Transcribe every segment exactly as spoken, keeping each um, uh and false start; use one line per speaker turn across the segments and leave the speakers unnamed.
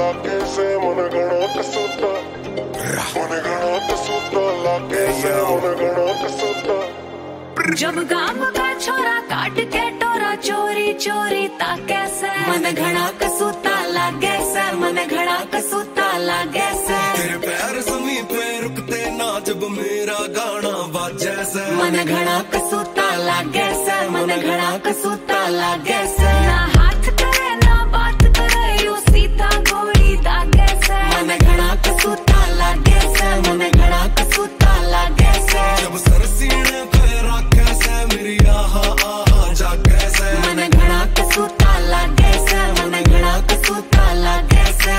लागे से मन घणो कसूता मन घणो कसूता लागे से मन घणो कसूता।
जब गांव का छोरा काट के टोरा चोरी चोरी ताके से मन घणा कसूता लागे से मन घणा कसूता लागे से।
तेरे पैर ज़मीन पे रुकते ना जब मेरा गाना बाजे से
मन घणा कसूता लागे से मन घणा कसूता लागे से। ना हाथ करे ना बात करे यू सीधा गोली दागे से मन घणा कसूता लागे से मन घणा कसूता लागे से।
जब सर सीने पे रखे से मेरी आहा आहा जागे से
मन घणा कसूता लागे से मन घणा कसूता लागे से।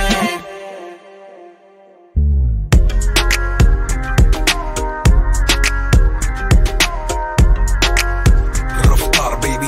रफ्तार बेबी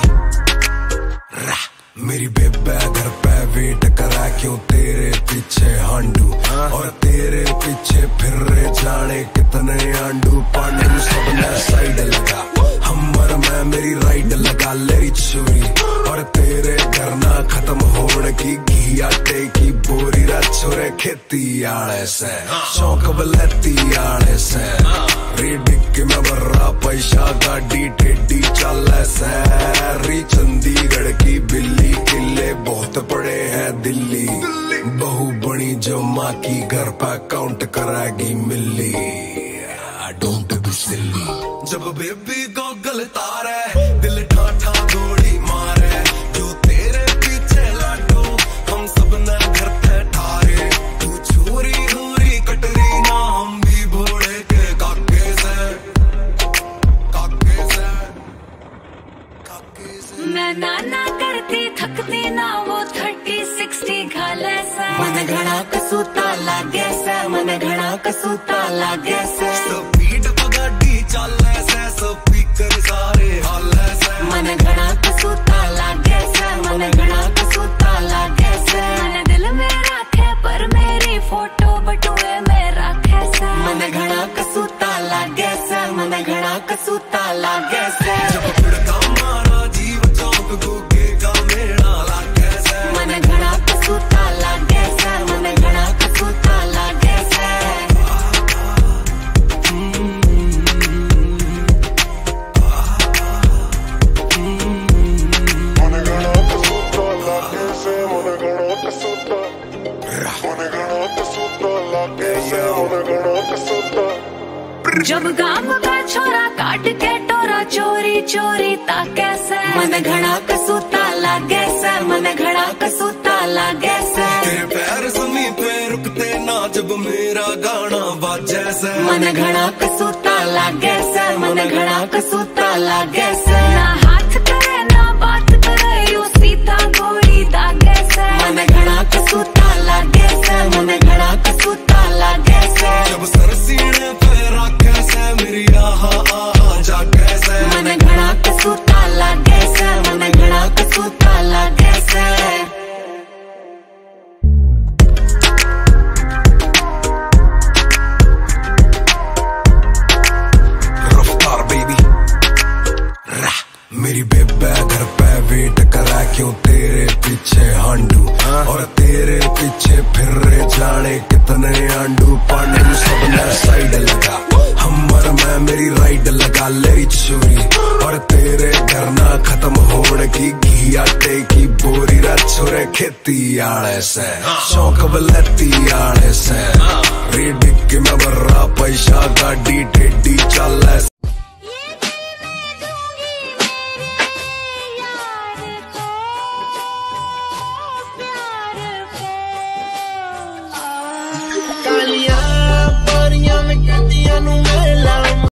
मेरी बेबे घर पे वेट करा क्यों तेरे पीछे हांडू और तेरे पीछे फिर रे जाने कितने आंडू पांडू सबने साइड लगा हमर में मेरी राइड लगा लेरी चोरी और तेरे घर ना खत्म होने की घी आटे की बोरी रा छोरे खेती आले से शौक बलेती आले से रिडिक में बर्रा पैसा गाड़ी टेडी चले से री चंडीगढ़ की बिल्ली किले बहुत बड़े हैं दिल्ली बहू बनी जो माँ की घर पे काउंट कराएगी मिल्ली डोंट बी सिली। जब बेबी गॉगल तारे दिल ठाठा गोली मारे जो तेरे पीछे लाडो हम सब न घर पे ठारे तू छोरी होरी कटरी ना हम भी भोले के काके से काके से काके से।
मैं नाना करती थकती ना वो थर्टी सिक्सटी घाले से मन घणा कसूता लागे से मन घणा कसूता लागे से।
स्पीड पगाड़ी चले से स्पीकर सारे हाले से
मन घणा कसूता लागे से मन घणा कसूता लागे से। मन दिल में राखे पर मेरी फोटो बटुए में राखे से मन घणा कसूता लागे से मन घणा कसूता लागे से।
जब पिड़का मारा जीव चौक गोगे का मेला लागे से
मन घणा कसूता लागे से मन घणा कसूता लागे से।
मन घणो कसूता लागे से मन घणो कसूता मन घणो कसूता लागे से मन घणो कसूता।
जब गांव का छोरा काट के टोरा चोरी चोरी ताके से मन घणा कसूता लागे से मन घणा कसूता लागे से।
तेरे पैर ज़मीन पे रुकते ना जब मेरा गाना बाजे से
मन घणा कसूता लागे से मन घणा कसूता लागे से। ना हाथ करे ना बात करे यू सीधा गोली दागे से मन घणा कसूता लागे से मन घणा कसूता लागे से।
जब सर सीने पे रखे से मेरी आहा आहा जागे से
मन घणा कसूता लागे से मन घणा कसूता लागे से।
रफ्तार बेबी मेरी बेबे घर पे वेट करा क्यों तेरे पीछे हांडू और तेरे पीछे फिर रे जाने कितने आंडू पांडू सबने साइड लगा हमर में मेरी राइड लगा लेरी चोरी और तेरे घर ना खत्म होने की घी आटे की बोरी रा छोरे खेती आले से शौक बलेती आले से रिडिक में बर्रा पैसा गाड़ी टेडी चले से।
कालियां परियां में कहदियां नू